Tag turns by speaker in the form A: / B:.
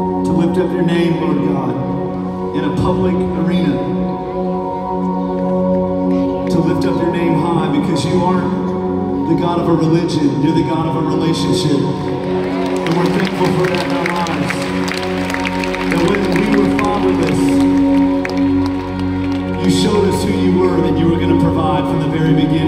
A: to lift up your name, Lord God, in a public arena, to lift up your name high, because you aren't the God of a religion, you're the God of a relationship. And we're thankful for that in our lives. That when we were fatherless, you showed us who you were, that you were going to provide from the very beginning.